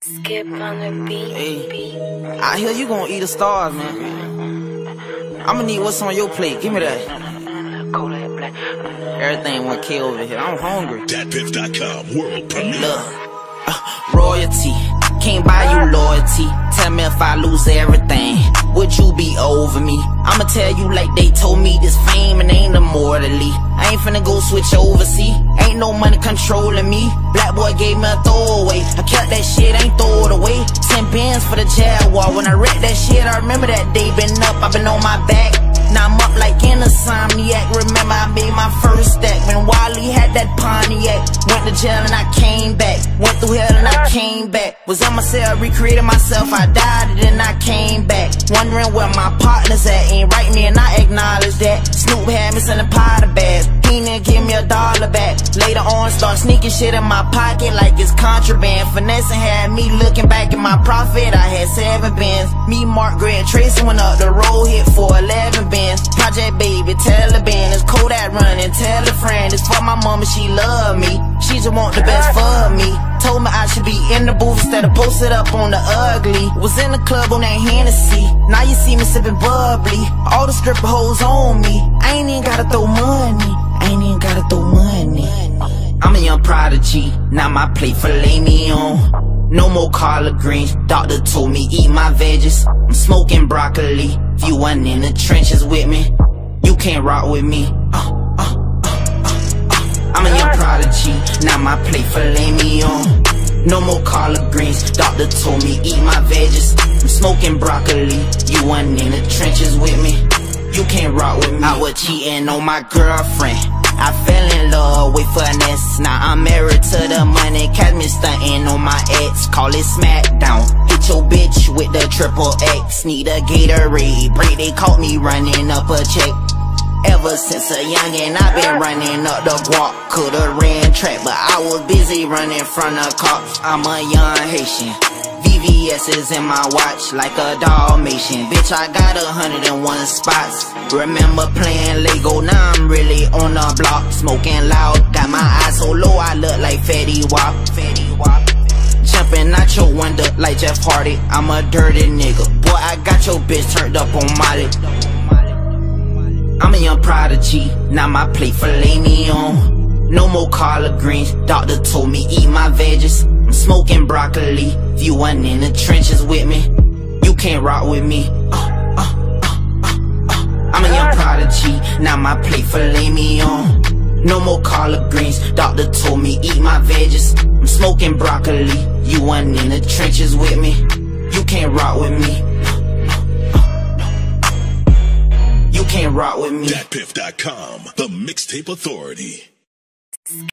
Skip on the beat. Hey, I hear you gon' eat the stars, man. I'ma need what's on your plate. Give me that. Everything 1K over here. I'm hungry. DatPiff.com world premiere. Look, royalty. Can't buy you loyalty. Tell me if I lose everything, would you be over me? I'ma tell you like they told me, this fame and ain't immortally. I ain't finna go switch over, see? Ain't no money controlling me. Black boy gave me a throwaway. I kept that shit, ain't throw it away. 10 bands for the Jaguar. When I read that shit, I remember that day. Been up, I been on my back. Now I'm up like an insomniac. Remember I made my first stack when Wally had that Pontiac. Went to jail and I came back. Went through hell and I came back. Was in my cell, recreated myself. I died and then I came back. Wondering where my partners at. Ain't right me and I acknowledge that. Snoop had me selling powder bags. He didn't give me $1 back. Later on start sneaking shit in my pocket like it's contraband. Finessing had me looking back at my profit. I had 7 bands. Me, Mark, Gray, and Tracy went up the road, hit for 11 bands. Project Baby, Taliban, it's Kodak running, tell a friend. It's for my mama, she love me. She just want the best for me. Told me I should be in the booth instead of posted up on the ugly. Was in the club on that Hennessy. Now you see me sipping bubbly. All the stripper hoes on me. I ain't even gotta throw money. I ain't even gotta throw money. I'm a young prodigy. Now my plate filet mignon. No more collard greens. Doctor told me eat my veggies. I'm smoking broccoli. If you wasn't in the trenches with me, you can't rock with me. I'm a young prodigy. Now my plate filet mignon. No more collard greens. Doctor told me eat my veggies. I'm smoking broccoli. You wasn't in the trenches with me, you can't rock with me. I was cheating on my girlfriend. I fell in love with finesse. Now I'm married to the money. Catch me stunting on my ex. Call it smackdown. Hit your bitch with the triple X. Need a Gatorade break. They caught me running up a check. Ever since a youngin', I been running up the guap. Coulda ran track, but I was busy running from the cops. I'm a young Haitian. VVS is in my watch like a Dalmatian. Bitch, I got 101 spots. Remember playing Lego, now I'm really on the block. Smoking loud, got my eyes so low I look like Fetty Wap. Jumping out your window like Jeff Hardy. I'm a dirty nigga. Boy, I got your bitch turned up on Molly. I'm a young prodigy. Now my plate filet mignon. No more collard greens. Doctor told me eat my veggies. I'm smoking broccoli. If you wasn't in the trenches with me, you can't rock with me. I'm a young prodigy. Now my plate filet mignon. No more collard greens. Doctor told me eat my veggies. I'm smoking broccoli. You wasn't in the trenches with me, you can't rock with me. You can't rock with me. DatPiff.com, the mixtape authority.